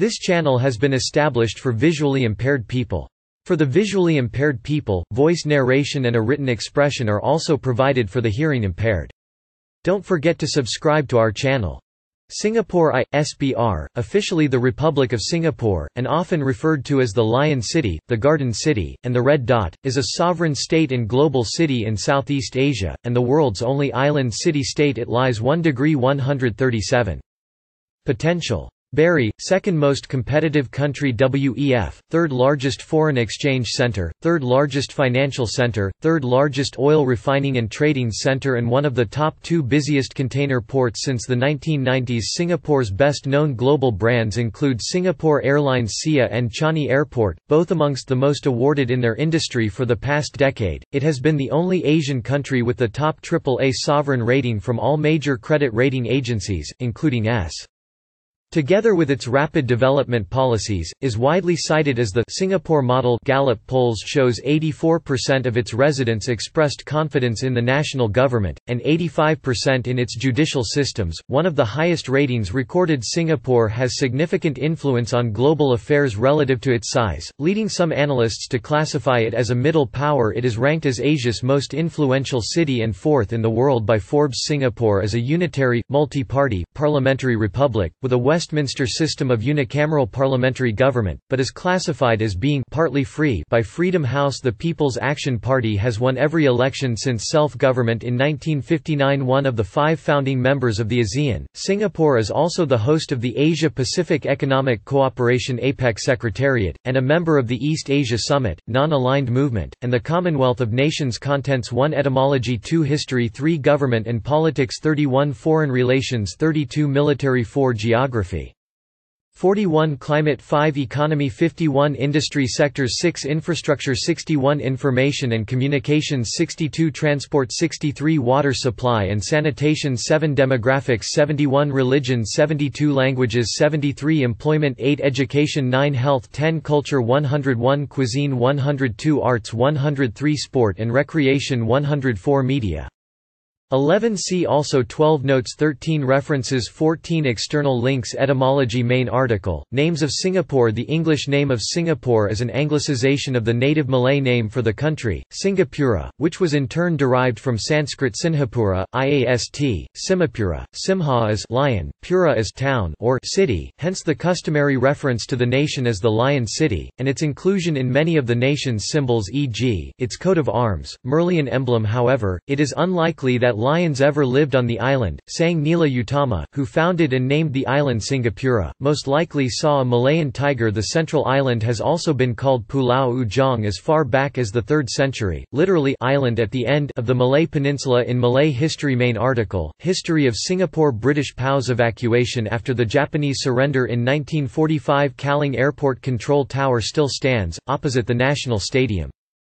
This channel has been established for visually impaired people. For the visually impaired people, voice narration and a written expression are also provided for the hearing impaired. Don't forget to subscribe to our channel. Singapore ISBR, officially the Republic of Singapore, and often referred to as the Lion City, the Garden City, and the Red Dot, is a sovereign state and global city in Southeast Asia, and the world's only island city-state. It lies 1°137'. Potential. Bari, second most competitive country WEF, third largest foreign exchange center, third largest financial center, third largest oil refining and trading center and one of the top 2 busiest container ports since the 1990s. Singapore's best-known global brands include Singapore Airlines SIA and Changi Airport, both amongst the most awarded in their industry for the past decade. It has been the only Asian country with the top AAA sovereign rating from all major credit rating agencies, including S. Together with its rapid development policies, is widely cited as the Singapore model. Gallup polls shows 84% of its residents expressed confidence in the national government, and 85% in its judicial systems, one of the highest ratings recorded. Singapore has significant influence on global affairs relative to its size, leading some analysts to classify it as a middle power. It is ranked as Asia's most influential city and 4th in the world by Forbes. Singapore is a unitary, multi-party, parliamentary republic, with a Westminster system of unicameral parliamentary government, but is classified as being partly free by Freedom House. The People's Action Party has won every election since self-government in 1959. One of the 5 founding members of the ASEAN, Singapore is also the host of the Asia-Pacific Economic Cooperation APEC Secretariat, and a member of the East Asia Summit, Non-Aligned Movement, and the Commonwealth of Nations. Contents: 1 Etymology, 2 History, 3 Government and Politics, 31 Foreign Relations, 32 Military, 4 Geography, 41 Climate, 5 Economy, 51 Industry sectors, 6 Infrastructure, 61 Information and Communications, 62 Transport, 63 Water supply and sanitation, 7 Demographics, 71 Religion, 72 Languages, 73 Employment, 8 Education, 9 Health, 10 Culture, 101 Cuisine, 102 Arts, 103 Sport and Recreation, 104 Media. 11 See also 12 Notes, 13 References, 14 External links. Etymology. Main article, Names of Singapore. The English name of Singapore is an anglicization of the native Malay name for the country, Singapura, which was in turn derived from Sanskrit Sinhapura, Iast, Simapura, Simha as lion, Pura as town or city, hence the customary reference to the nation as the Lion City, and its inclusion in many of the nation's symbols, e.g., its coat of arms, Merlion emblem. However, it is unlikely that lions ever lived on the island. Sang Nila Utama, who founded and named the island Singapura, most likely saw a Malayan tiger. The central island has also been called Pulau Ujong as far back as the 3rd century, literally island at the end of the Malay Peninsula. In Malay history. Main article, History of Singapore. British POW's evacuation after the Japanese surrender in 1945. Kaling Airport Control Tower still stands, opposite the National Stadium.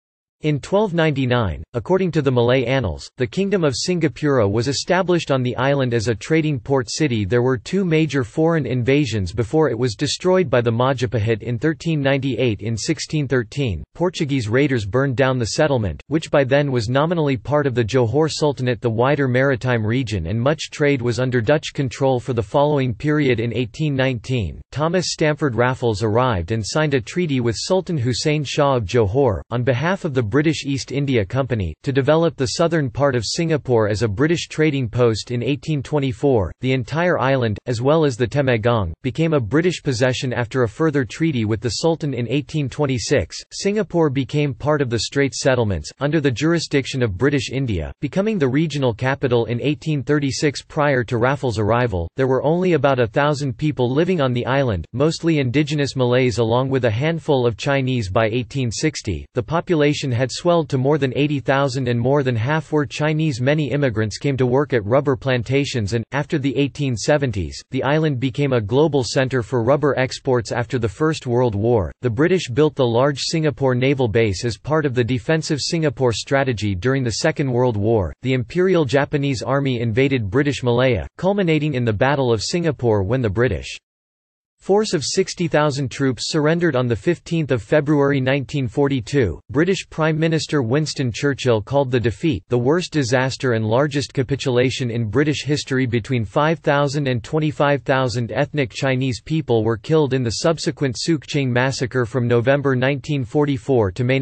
In 1299, according to the Malay Annals, the Kingdom of Singapura was established on the island as a trading port city. There were 2 major foreign invasions before it was destroyed by the Majapahit in 1398. In 1613, Portuguese raiders burned down the settlement, which by then was nominally part of the Johor Sultanate, the wider maritime region, and much trade was under Dutch control for the following period. In 1819, Thomas Stamford Raffles arrived and signed a treaty with Sultan Hussein Shah of Johor, on behalf of the British East India Company, to develop the southern part of Singapore as a British trading post. In 1824, the entire island, as well as the Temenggong, became a British possession. After a further treaty with the Sultan in 1826, Singapore became part of the Straits Settlements, under the jurisdiction of British India, becoming the regional capital in 1836. Prior to Raffles' arrival, there were only about 1,000 people living on the island, mostly indigenous Malays along with a handful of Chinese. By 1860, the population had swelled to more than 80,000 and more than half were Chinese. Many immigrants came to work at rubber plantations and, after the 1870s, the island became a global center for rubber exports. After the First World War, the British built the large Singapore Naval Base as part of the defensive Singapore strategy. During the Second World War, the Imperial Japanese Army invaded British Malaya, culminating in the Battle of Singapore when the British Force of 60,000 troops surrendered on 15 February 1942. British Prime Minister Winston Churchill called the defeat the worst disaster and largest capitulation in British history. Between 5,000 and 25,000 ethnic Chinese people were killed in the subsequent Sukching massacre from November 1944 to May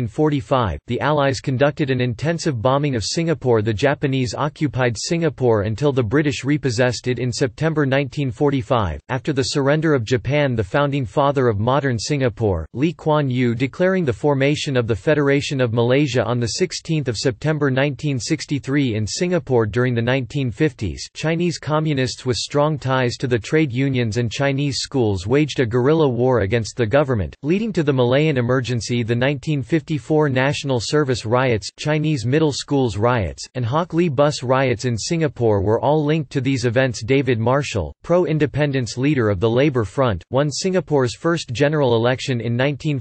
1945. The Allies conducted an intensive bombing of Singapore. The Japanese occupied Singapore until the British repossessed it in September 1945. After the surrender of Japan, the founding father of modern Singapore, Lee Kuan Yew, declaring the formation of the Federation of Malaysia on 16 September 1963 in Singapore. During the 1950s, Chinese communists with strong ties to the trade unions and Chinese schools waged a guerrilla war against the government, leading to the Malayan Emergency. The 1954 National Service riots, Chinese middle schools riots, and Hock Lee bus riots in Singapore were all linked to these events. David Marshall, pro-independence leader of the Labour Front, won Singapore's first general election in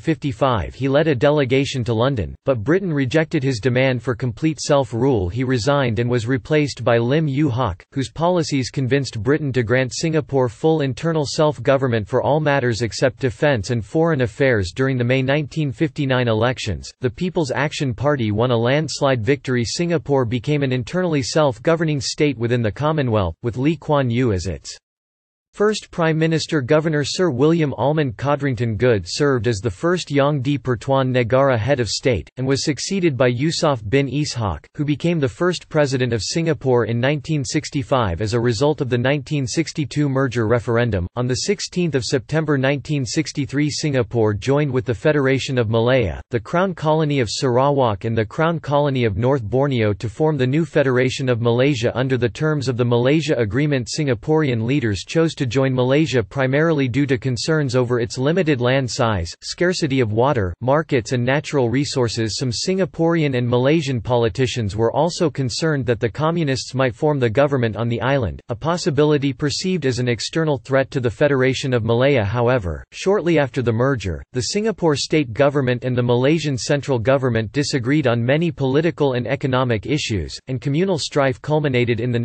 1955. He led a delegation to London, but Britain rejected his demand for complete self-rule. He resigned and was replaced by Lim Yew Hock, whose policies convinced Britain to grant Singapore full internal self-government for all matters except defence and foreign affairs. During the May 1959 elections, the People's Action Party won a landslide victory. Singapore became an internally self-governing state within the Commonwealth, with Lee Kuan Yew as its first Prime Minister. Governor Sir William Almond Codrington Good served as the first Yang di Pertuan Negara head of state, and was succeeded by Yusof bin Ishaq, who became the first president of Singapore in 1965 as a result of the 1962 merger referendum. On 16 September 1963, Singapore joined with the Federation of Malaya, the Crown Colony of Sarawak and the Crown Colony of North Borneo to form the new Federation of Malaysia under the terms of the Malaysia Agreement. Singaporean leaders chose to join Malaysia primarily due to concerns over its limited land size, scarcity of water, markets and natural resources. Some Singaporean and Malaysian politicians were also concerned that the Communists might form the government on the island, a possibility perceived as an external threat to the Federation of Malaya. However, shortly after the merger, the Singapore state government and the Malaysian central government disagreed on many political and economic issues, and communal strife culminated in the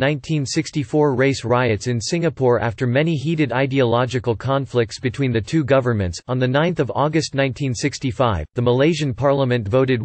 1964 race riots in Singapore. After many heated ideological conflicts between the two governments, on 9 August 1965, the Malaysian parliament voted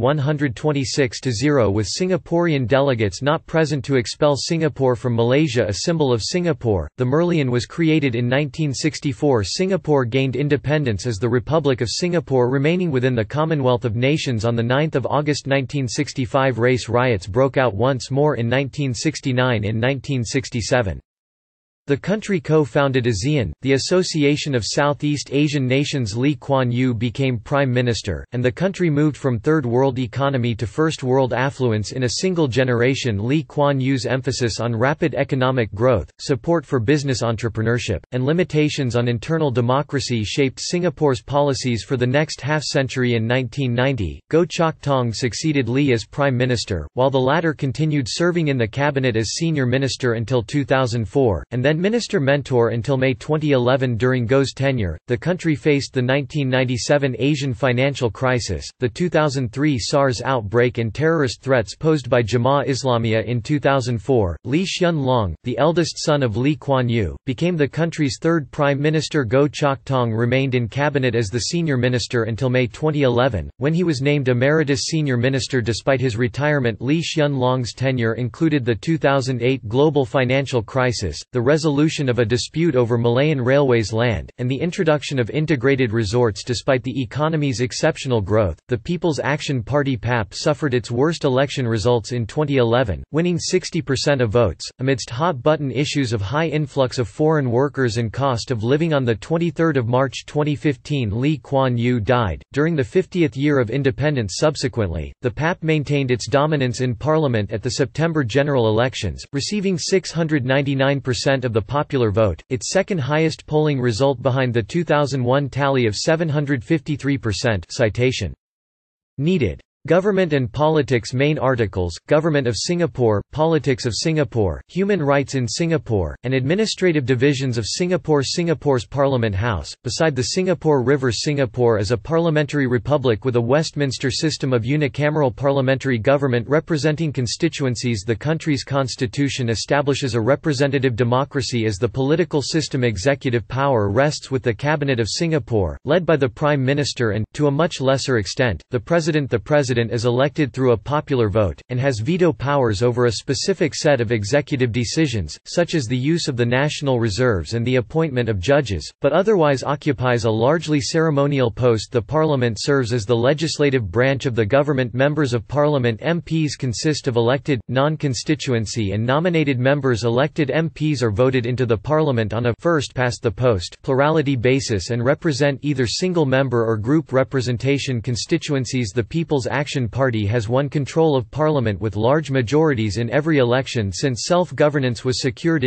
126-0 with Singaporean delegates not present to expel Singapore from Malaysia. A symbol of Singapore, the Merlion was created in 1964. Singapore gained independence as the Republic of Singapore, remaining within the Commonwealth of Nations. On 9 August 1965, race riots broke out once more in 1969 and 1967. The country co-founded ASEAN, the Association of Southeast Asian Nations. Lee Kuan Yew became prime minister, and the country moved from third world economy to first world affluence in a single generation. Lee Kuan Yew's emphasis on rapid economic growth, support for business entrepreneurship, and limitations on internal democracy shaped Singapore's policies for the next half-century. In 1990, Goh Chok Tong succeeded Lee as prime minister, while the latter continued serving in the cabinet as senior minister until 2004, and then minister mentor until May 2011. During Goh's tenure, the country faced the 1997 Asian financial crisis, the 2003 SARS outbreak and terrorist threats posed by Jamaah Islamiyah. In 2004, Lee Hsien Loong, the eldest son of Lee Kuan Yew, became the country's third prime minister. Goh Chok Tong remained in cabinet as the senior minister until May 2011, when he was named emeritus senior minister. Despite his retirement, Lee Hsien Loong's tenure included the 2008 global financial crisis, the resolution of a dispute over Malayan Railways land, and the introduction of integrated resorts. Despite the economy's exceptional growth, the People's Action Party (PAP) suffered its worst election results in 2011, winning 60% of votes, amidst hot-button issues of high influx of foreign workers and cost of living. On 23 March 2015, Lee Kuan Yew died, during the 50th year of independence. Subsequently, the PAP maintained its dominance in parliament at the September general elections, receiving 699% of the popular vote, its second highest polling result behind the 2001 tally of 753%. Citation needed. Government and Politics. Main articles: Government of Singapore, Politics of Singapore, Human Rights in Singapore, and Administrative Divisions of Singapore. Singapore's Parliament House. Beside the Singapore River, Singapore is a parliamentary republic with a Westminster system of unicameral parliamentary government representing constituencies. The country's constitution establishes a representative democracy as the political system. Executive power rests with the Cabinet of Singapore, led by the Prime Minister and, to a much lesser extent, the President. The President is elected through a popular vote, and has veto powers over a specific set of executive decisions, such as the use of the national reserves and the appointment of judges, but otherwise occupies a largely ceremonial post. The Parliament serves as the legislative branch of the government. Members of Parliament MPs consist of elected, non-constituency and nominated members. Elected MPs are voted into the Parliament on a first-past-the-post plurality basis and represent either single member or group representation constituencies. The People's Action Party has won control of Parliament with large majorities in every election since self-governance was secured in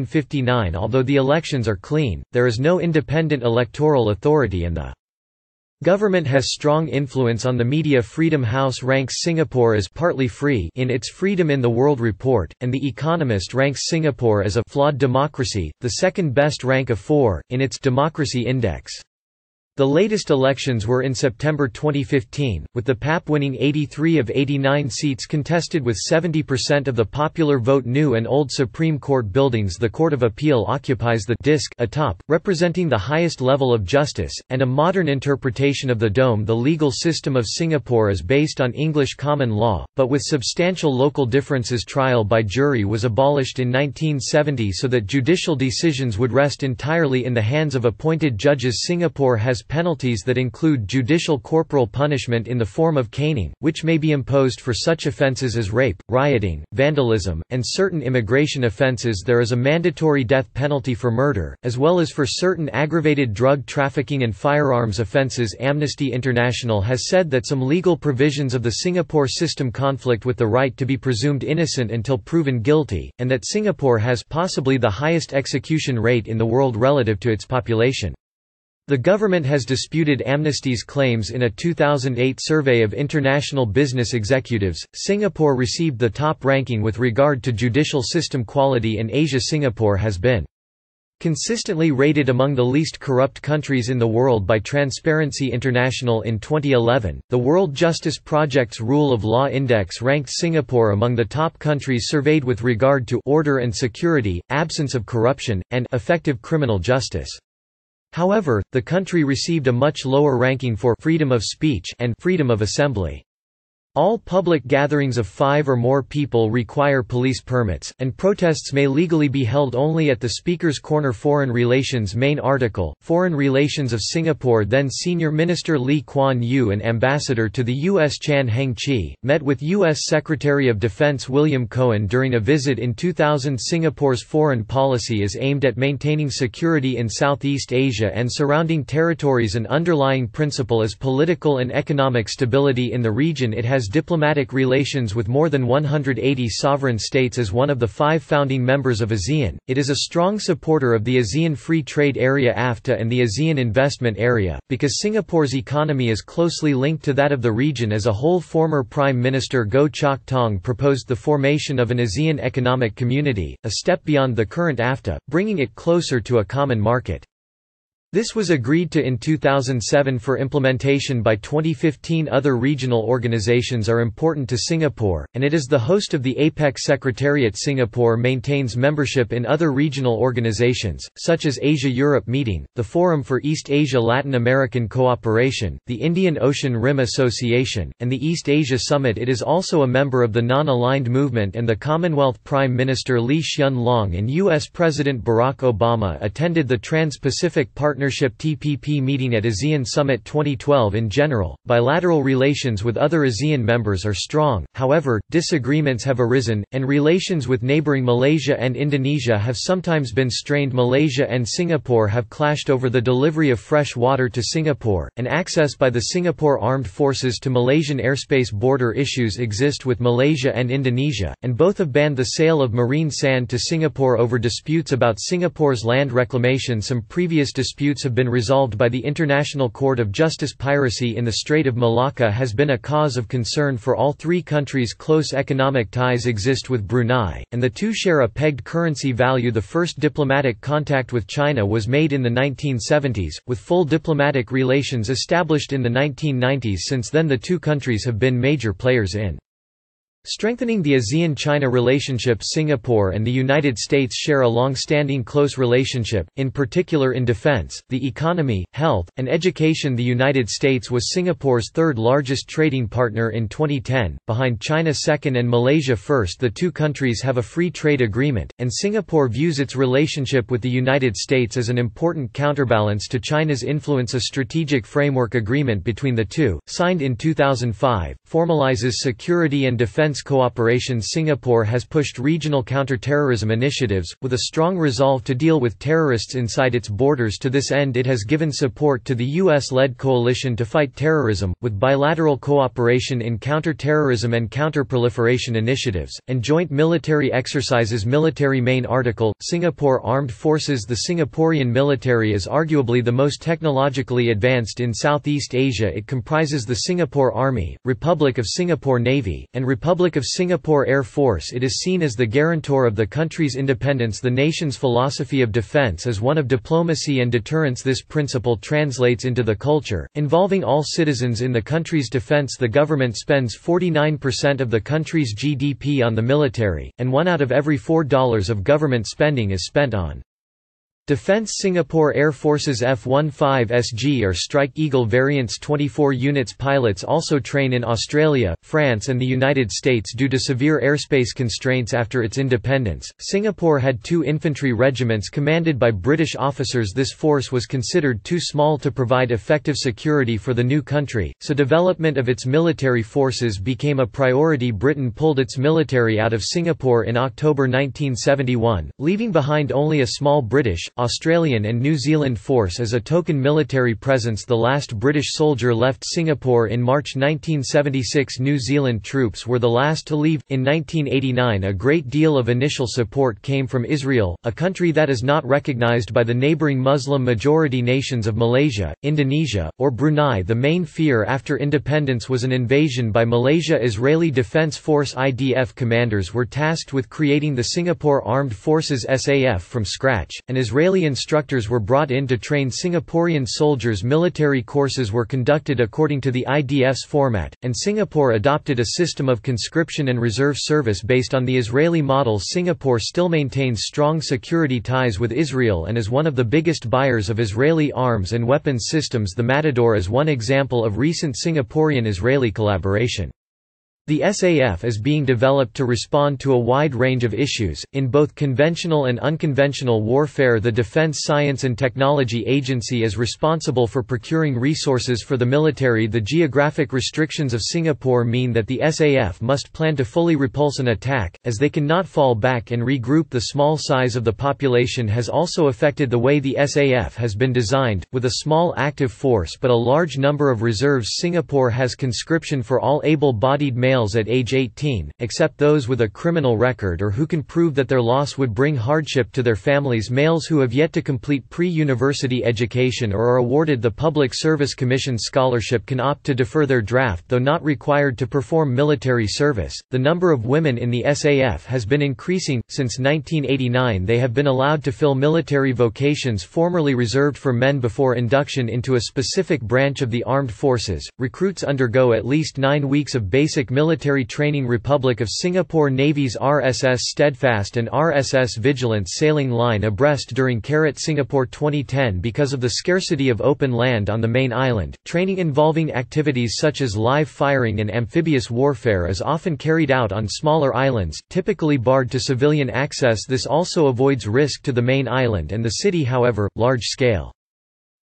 1959. Although the elections are clean, there is no independent electoral authority and the government has strong influence on the media. Freedom House ranks Singapore as partly free in its Freedom in the World report, and The Economist ranks Singapore as a flawed democracy, the second best rank of 4, in its Democracy Index. The latest elections were in September 2015, with the PAP winning 83 of 89 seats contested with 70% of the popular vote. New and old Supreme Court buildings. The Court of Appeal occupies the disc atop, representing the highest level of justice, and a modern interpretation of the dome. The legal system of Singapore is based on English common law, but with substantial local differences. Trial by jury was abolished in 1970 so that judicial decisions would rest entirely in the hands of appointed judges. Singapore has penalties that include judicial corporal punishment in the form of caning, which may be imposed for such offences as rape, rioting, vandalism, and certain immigration offences. There is a mandatory death penalty for murder, as well as for certain aggravated drug trafficking and firearms offences. Amnesty International has said that some legal provisions of the Singapore system conflict with the right to be presumed innocent until proven guilty, and that Singapore has possibly the highest execution rate in the world relative to its population. The government has disputed Amnesty's claims in a 2008 survey of international business executives. Singapore received the top ranking with regard to judicial system quality in Asia. Singapore has been consistently rated among the least corrupt countries in the world by Transparency International. In 2011, the World Justice Project's Rule of Law Index ranked Singapore among the top countries surveyed with regard to order and security, absence of corruption, and effective criminal justice. However, the country received a much lower ranking for freedom of speech and freedom of assembly. All public gatherings of 5 or more people require police permits, and protests may legally be held only at the Speaker's Corner. Foreign Relations. Main article: Foreign Relations of Singapore. Then Senior Minister Lee Kuan Yew and Ambassador to the U.S. Chan Heng-chi, met with U.S. Secretary of Defense William Cohen during a visit in 2000. Singapore's foreign policy is aimed at maintaining security in Southeast Asia and surrounding territories. An underlying principle is political and economic stability in the region. It has diplomatic relations with more than 180 sovereign states. As one of the 5 founding members of ASEAN, it is a strong supporter of the ASEAN Free Trade Area (AFTA) and the ASEAN Investment Area, because Singapore's economy is closely linked to that of the region as a whole. Former Prime Minister Goh Chok Tong proposed the formation of an ASEAN Economic Community, a step beyond the current AFTA, bringing it closer to a common market. This was agreed to in 2007 for implementation by 2015. Other regional organizations are important to Singapore, and it is the host of the APEC Secretariat. Singapore maintains membership in other regional organizations, such as Asia-Europe Meeting, the Forum for East Asia-Latin American Cooperation, the Indian Ocean Rim Association, and the East Asia Summit. It is also a member of the Non-Aligned Movement and the Commonwealth. Prime Minister Lee Hsien Loong and U.S. President Barack Obama attended the Trans-Pacific Partnership (TPP) meeting at ASEAN Summit 2012. In general, bilateral relations with other ASEAN members are strong, however, disagreements have arisen, and relations with neighboring Malaysia and Indonesia have sometimes been strained. Malaysia and Singapore have clashed over the delivery of fresh water to Singapore, and access by the Singapore Armed Forces to Malaysian airspace. Border issues exist with Malaysia and Indonesia, and both have banned the sale of marine sand to Singapore over disputes about Singapore's land reclamation. Some previous disputes disputes have been resolved by the International Court of Justice. Piracy in the Strait of Malacca has been a cause of concern for all three countries. Close economic ties exist with Brunei, and the two share a pegged currency value. The first diplomatic contact with China was made in the 1970s, with full diplomatic relations established in the 1990s. Since then the two countries have been major players in strengthening the ASEAN-China relationship. Singapore and the United States share a long-standing close relationship, in particular in defense, the economy, health, and education. The United States was Singapore's third-largest trading partner in 2010, behind China second and Malaysia first. The two countries have a free trade agreement, and Singapore views its relationship with the United States as an important counterbalance to China's influence. A strategic framework agreement between the two, signed in 2005, formalizes security and defense cooperation. Singapore has pushed regional counterterrorism initiatives, with a strong resolve to deal with terrorists inside its borders. To this end it has given support to the US-led coalition to fight terrorism, with bilateral cooperation in counter-terrorism and counter-proliferation initiatives, and joint military exercises. Military main article, Singapore Armed Forces. The Singaporean military is arguably the most technologically advanced in Southeast Asia. It comprises the Singapore Army, Republic of Singapore Navy, and Republic of Singapore Air Force. It is seen as the guarantor of the country's independence. The nation's philosophy of defense is one of diplomacy and deterrence. This principle translates into the culture, involving all citizens in the country's defense. The government spends 49% of the country's GDP on the military, and $1 out of every $4 of government spending is spent on defense. Singapore Air Force's F-15SG are Strike Eagle variants. 24 units. Pilots also train in Australia, France and the United States due to severe airspace constraints. After its independence, Singapore had 2 infantry regiments commanded by British officers. This force was considered too small to provide effective security for the new country, so development of its military forces became a priority. Britain pulled its military out of Singapore in October 1971, leaving behind only a small British, Australian and New Zealand force as a token military presence. The last British soldier left Singapore in March 1976. New Zealand troops were the last to leave. In 1989 a great deal of initial support came from Israel, a country that is not recognized by the neighbouring Muslim-majority nations of Malaysia, Indonesia, or Brunei. The main fear after independence was an invasion by Malaysia. Israeli Defence Force IDF commanders were tasked with creating the Singapore Armed Forces SAF from scratch, and Israeli instructors were brought in to train Singaporean soldiers. Military courses were conducted according to the IDF's format, and Singapore adopted a system of conscription and reserve service based on the Israeli model. Singapore still maintains strong security ties with Israel and is one of the biggest buyers of Israeli arms and weapons systems. The Matador is one example of recent Singaporean-Israeli collaboration. The SAF is being developed to respond to a wide range of issues, in both conventional and unconventional warfare. The Defense Science and Technology Agency is responsible for procuring resources for the military. The geographic restrictions of Singapore mean that the SAF must plan to fully repulse an attack, as they cannot fall back and regroup. The small size of the population has also affected the way the SAF has been designed, with a small active force but a large number of reserves. Singapore has conscription for all able-bodied males at age 18, except those with a criminal record or who can prove that their loss would bring hardship to their families. Males who have yet to complete pre-university education or are awarded the Public Service Commission scholarship can opt to defer their draft, though not required to perform military service. The number of women in the SAF has been increasing. Since 1989 they have been allowed to fill military vocations formerly reserved for men before induction into a specific branch of the armed forces. Recruits undergo at least 9 weeks of basic military training. Republic of Singapore Navy's RSS Steadfast and RSS Vigilance sailing line abreast during Singapore 2010. Because of the scarcity of open land on the main island, training involving activities such as live firing and amphibious warfare is often carried out on smaller islands, typically barred to civilian access. This also avoids risk to the main island and the city. However, large-scale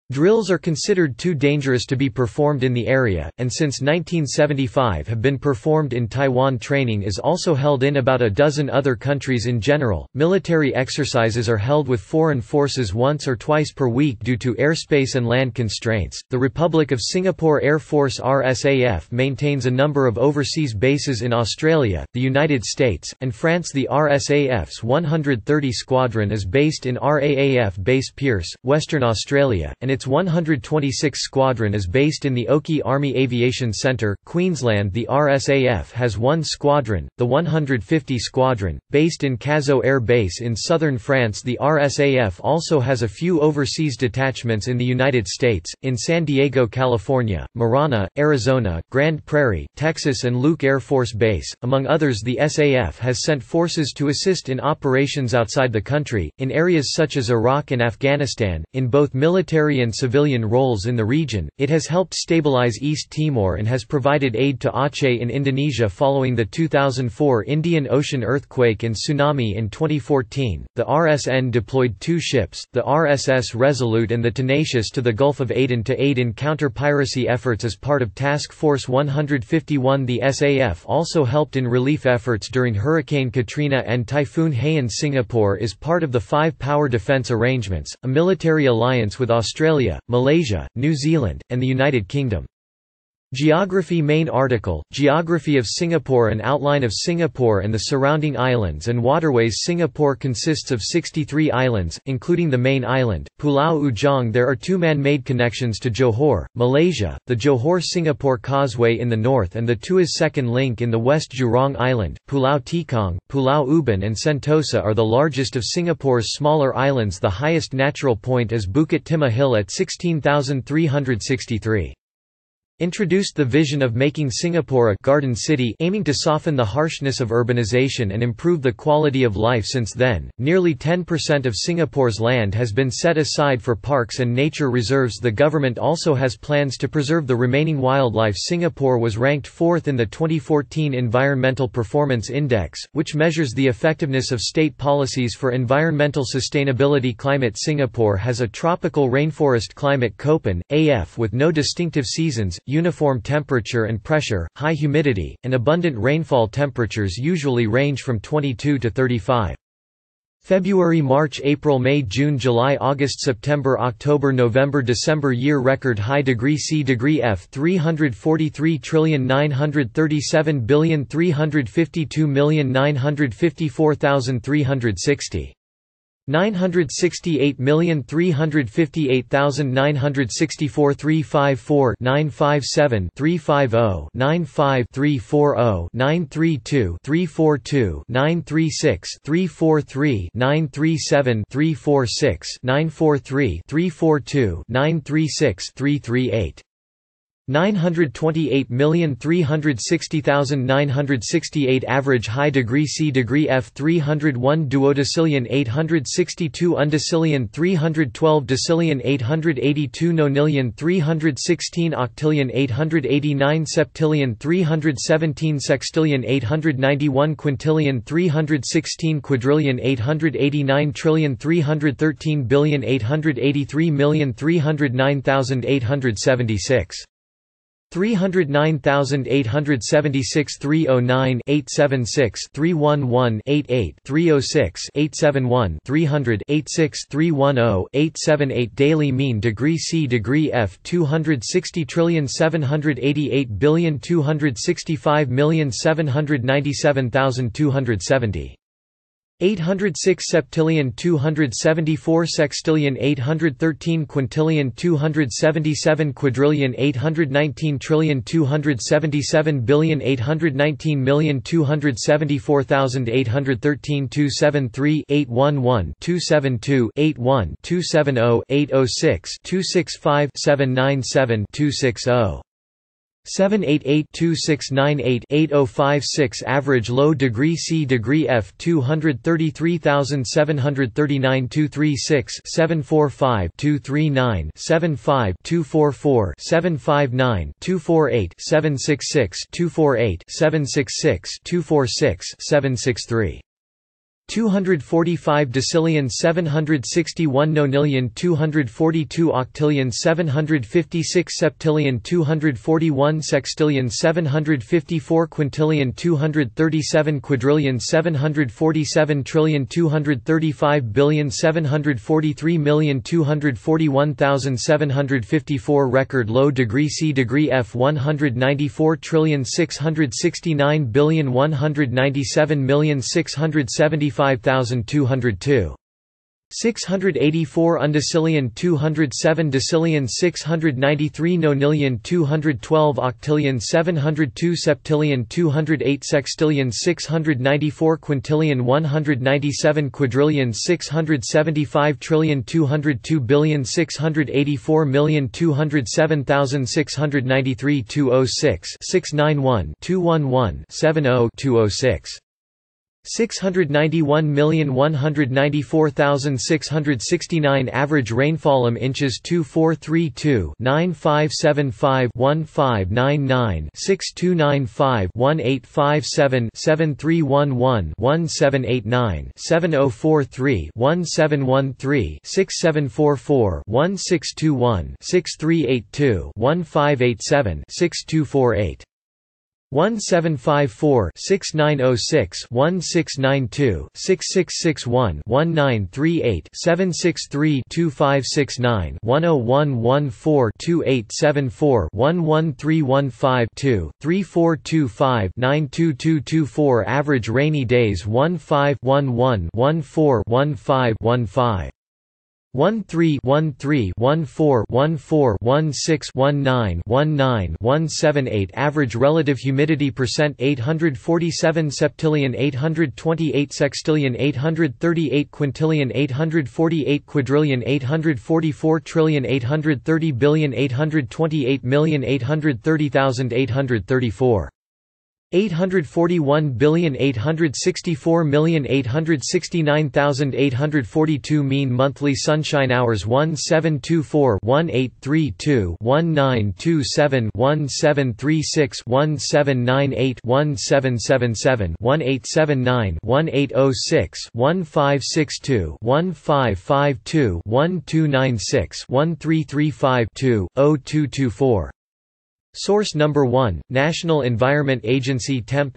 Drills are considered too dangerous to be performed in the area, and since 1975 have been performed in Taiwan. Training is also held in about a dozen other countries in general. Military exercises are held with foreign forces once or twice per week due to airspace and land constraints. The Republic of Singapore Air Force RSAF maintains a number of overseas bases in Australia, the United States, and France. The RSAF's 130 Squadron is based in RAAF Base Pearce, Western Australia, and its 126 Squadron is based in the Oakey Army Aviation Centre, Queensland. The RSAF has one squadron, the 150 Squadron, based in Cazaux Air Base in southern France. The RSAF also has a few overseas detachments in the United States, in San Diego, California, Marana, Arizona, Grand Prairie, Texas and Luke Air Force Base. Among others, the SAF has sent forces to assist in operations outside the country, in areas such as Iraq and Afghanistan, in both military and civilian roles in the region. It has helped stabilize East Timor and has provided aid to Aceh in Indonesia following the 2004 Indian Ocean earthquake and tsunami in 2014. The RSN deployed two ships, the RSS Resolute and the Tenacious, to the Gulf of Aden to aid in counter-piracy efforts as part of Task Force 151. The SAF also helped in relief efforts during Hurricane Katrina and Typhoon Haiyan. Singapore is part of the Five Power Defence Arrangements, a military alliance with Australia, Malaysia, New Zealand, and the United Kingdom. Geography. Main article, Geography of Singapore. An outline of Singapore and the surrounding islands and waterways. Singapore consists of 63 islands, including the main island, Pulau Ujong. There are two man-made connections to Johor, Malaysia, the Johor-Singapore Causeway in the north and the Tuas second link in the west. Jurong Island, Pulau Tikong, Pulau Ubin and Sentosa are the largest of Singapore's smaller islands. The highest natural point is Bukit Timah Hill at 16,363. Introduced the vision of making Singapore a «garden city», aiming to soften the harshness of urbanization and improve the quality of life. Since then, nearly 10% of Singapore's land has been set aside for parks and nature reserves. The government also has plans to preserve the remaining wildlife. Singapore was ranked 4th in the 2014 Environmental Performance Index, which measures the effectiveness of state policies for environmental sustainability. Climate. Singapore has a tropical rainforest climate Köppen, AF, with no distinctive seasons, uniform temperature and pressure, high humidity, and abundant rainfall. Temperatures usually range from 22 to 35. February, March, April, May, June, July, August, September, October, November, December. Year record high degree C degree F 343,937,352,954,360. 968,358,964 354 957 350 95 340 932 342 936 343 937 346 943 342 936 338. 928,360,968 average high degree C degree F 301 duodecillion 862 undecillion 312 decillion 882 nonillion 316 octillion 889 septillion 317 sextillion 891 quintillion 316 quadrillion 889 trillion 313 billion 883 million 309,876. 309,876 309 876 311 88 306 871 300 86 310 878 daily mean degree C degree F 260,788,265,797,270. 806 septillion 274 sextillion 813 quintillion 277 quadrillion 819 trillion 277 billion 819 million 274,813 273 811 272 81 270 806 265 797 260. 788-2698-8056 average low degree C degree F 233,739 236 745 239 75 244 759 248 766 248 766 246 763 245 decillion 761 nonillion 242 octillion 756 septillion 241 sextillion 754 quintillion 237 quadrillion 747 trillion 235 billion 743 million 241,754 record low degree C degree F 194 trillion 669 billion 197 million 675 5,202. 684 undecillion 207 decillion 693 nonillion 212 octillion 702 septillion 208 sextillion 694 quintillion 197 quadrillion 675 trillion 202 billion 684 million 207,693 206 691 211 70 206 691,194,669 average rainfall inches 2432 9575 1599 6295 1857 7311 1789 7043 1713 6744 1621 6382 1587 6248 1754 6906 1692 6661 1938 763 2569 10114 2874 11315 2 3425 92224 average rainy days 15 11 14 15 15 13 13 14 14 16 19 19 178 average relative humidity percent 847 septillion 828 sextillion 838 quintillion 848 quadrillion 844 trillion 830 billion 828 million 830,834 841,864,869,842 mean monthly sunshine hours 1724-1832-1736-1799-1777-1806-1562-1552-1296-1335-2-0224. Source number 1, National Environment Agency Temp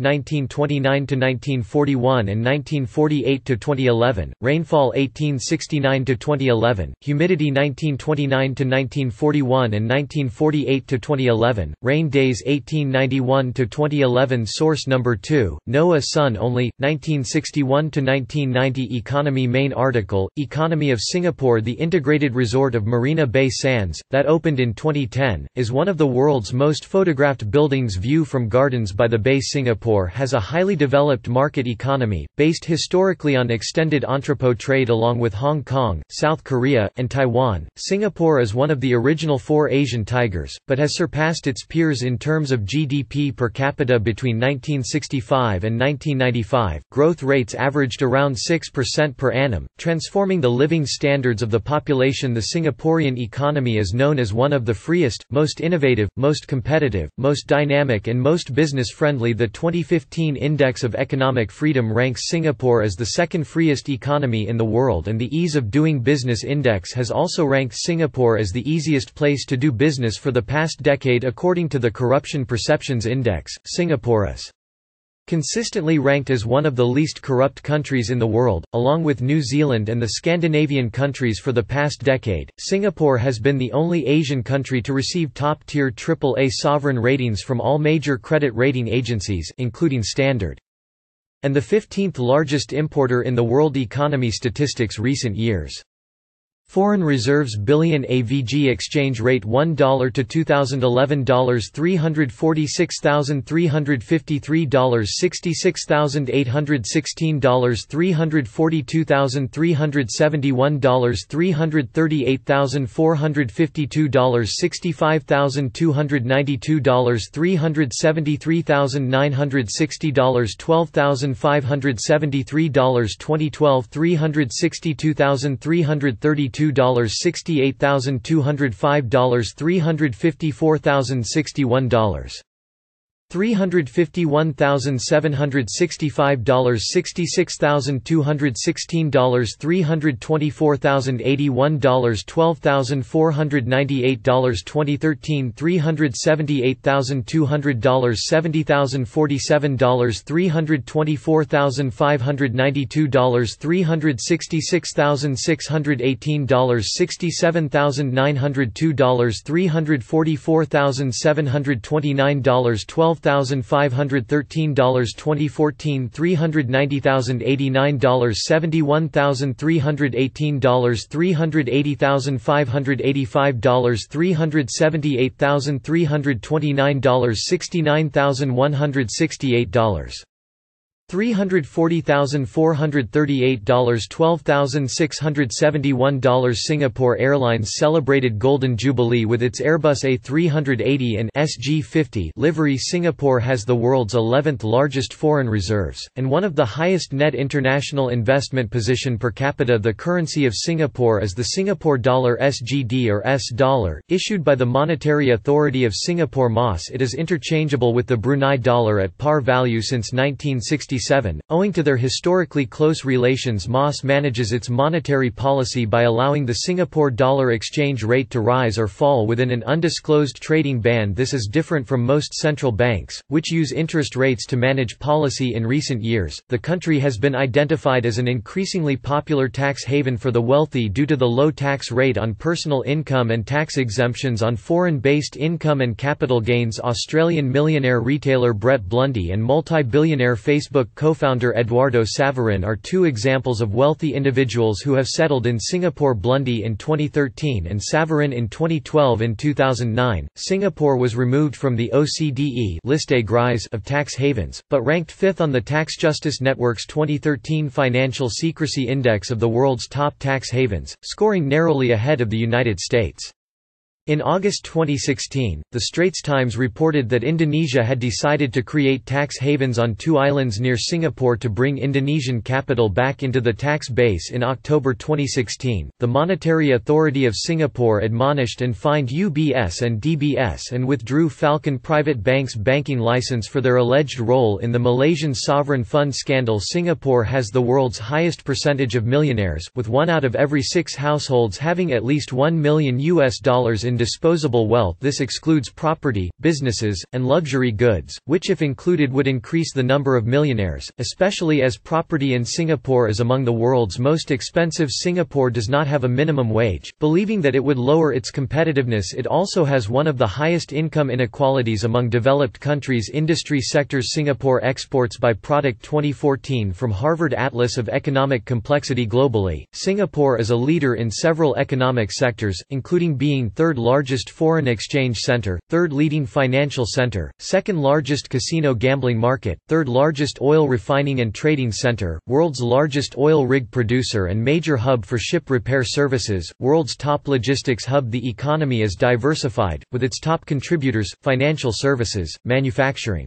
1929–1941 and 1948–2011, Rainfall 1869–2011, Humidity 1929–1941 and 1948–2011, Rain Days 1891–2011. Source number 2, NOAA Sun Only, 1961–1990. Economy. Main article, Economy of Singapore. The integrated resort of Marina Bay Sands, that opened in 2010, is one of the world's most photographed buildings. View from Gardens by the Bay. Singapore has a highly developed market economy, based historically on extended entrepot trade along with Hong Kong, South Korea, and Taiwan. Singapore is one of the original 4 Asian tigers, but has surpassed its peers in terms of GDP per capita between 1965 and 1995. Growth rates averaged around 6% per annum, transforming the living standards of the population. The Singaporean economy is known as one of the freest, most innovative, most competitive, most dynamic and most business-friendly. The 2015 Index of Economic Freedom ranks Singapore as the second freest economy in the world, and the Ease of Doing Business Index has also ranked Singapore as the easiest place to do business for the past decade. According to the Corruption Perceptions Index, Singapore is consistently ranked as one of the least corrupt countries in the world, along with New Zealand and the Scandinavian countries for the past decade. Singapore has been the only Asian country to receive top-tier AAA sovereign ratings from all major credit rating agencies, including Standard, and the 15th largest importer in the world. Economy statistics. Recent years. Foreign reserves billion. AVG exchange rate $1 to 2011 $346,353 $66,816 $342,371 $338,452 $65,292 $373,960 $12,573 2012 $362,332 $68,205 $354,061 $351,765, $66,216, $324,081, $12,498, 2013 $378,200, $70,047, $324,592, $366,618, $67,902, $344,729, $12,513, 2014 $390,089, $71,318, $380,585, $378,329, $69,168. $340,438, $12,671. Singapore Airlines celebrated Golden Jubilee with its Airbus A380 and SG-50 livery. Singapore has the world's 11th largest foreign reserves, and one of the highest net international investment position per capita. The currency of Singapore is the Singapore dollar SGD or S-dollar, issued by the Monetary Authority of Singapore MAS. It is interchangeable with the Brunei dollar at par value since 1967. Owing to their historically close relations, MAS manages its monetary policy by allowing the Singapore dollar exchange rate to rise or fall within an undisclosed trading band. This is different from most central banks, which use interest rates to manage policy. In recent years, the country has been identified as an increasingly popular tax haven for the wealthy due to the low tax rate on personal income and tax exemptions on foreign-based income and capital gains. Australian millionaire retailer Brett Blundy and multi-billionaire Facebook co-founder Eduardo Saverin are two examples of wealthy individuals who have settled in Singapore. Blundy in 2013 and Saverin in 2012. In 2009, Singapore was removed from the OCDE liste grise of tax havens, but ranked fifth on the Tax Justice Network's 2013 Financial Secrecy Index of the world's top tax havens, scoring narrowly ahead of the United States. In August 2016, The Straits Times reported that Indonesia had decided to create tax havens on two islands near Singapore to bring Indonesian capital back into the tax base. In October 2016, the Monetary Authority of Singapore admonished and fined UBS and DBS and withdrew Falcon Private Bank's banking license for their alleged role in the Malaysian sovereign fund scandal. Singapore has the world's highest percentage of millionaires, with 1 out of every 6 households having at least $1 million in disposable wealth. This excludes property, businesses, and luxury goods, which if included would increase the number of millionaires, especially as property in Singapore is among the world's most expensive. Singapore does not have a minimum wage, believing that it would lower its competitiveness. It also has one of the highest income inequalities among developed countries. Industry sectors. Singapore exports by product. 2014 from Harvard Atlas of Economic Complexity. Globally, Singapore is a leader in several economic sectors, including being third largest foreign exchange center, third leading financial center, second largest casino gambling market, third largest oil refining and trading center, world's largest oil rig producer and major hub for ship repair services, world's top logistics hub. The economy is diversified, with its top contributors, financial services, manufacturing,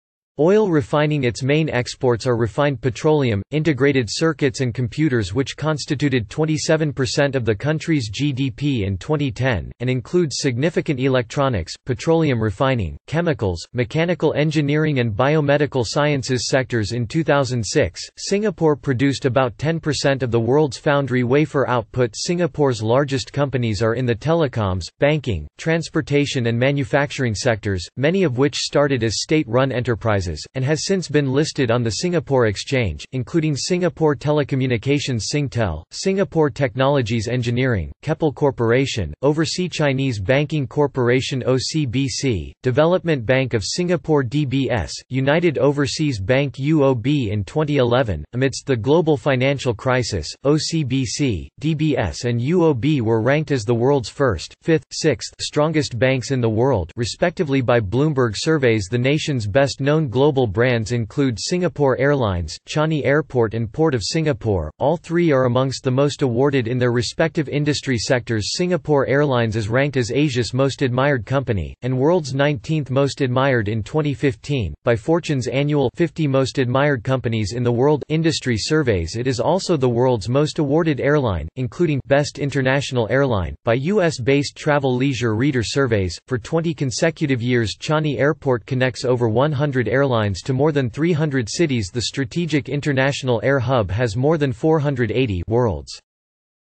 oil refining. Its main exports are refined petroleum, integrated circuits and computers, which constituted 27% of the country's GDP in 2010, and includes significant electronics, petroleum refining, chemicals, mechanical engineering and biomedical sciences sectors. In 2006, Singapore produced about 10% of the world's foundry wafer output. Singapore's largest companies are in the telecoms, banking, transportation and manufacturing sectors, many of which started as state-run enterprises, and has since been listed on the Singapore Exchange, including Singapore Telecommunications Singtel, Singapore Technologies Engineering, Keppel Corporation, Overseas Chinese Banking Corporation OCBC, Development Bank of Singapore DBS, United Overseas Bank UOB. In 2011, amidst the global financial crisis, OCBC, DBS and UOB were ranked as the world's first, fifth, sixth strongest banks in the world, respectively, by Bloomberg surveys. The nation's best-known global brands include Singapore Airlines, Changi Airport and Port of Singapore. All three are amongst the most awarded in their respective industry sectors. Singapore Airlines is ranked as Asia's most admired company, and world's 19th most admired in 2015, by Fortune's annual 50 most admired companies in the world industry surveys. It is also the world's most awarded airline, including Best International Airline, by US-based Travel Leisure Reader surveys. For 20 consecutive years, Changi Airport connects over 100 airlines to more than 300 cities. The strategic international air hub has more than 480 world's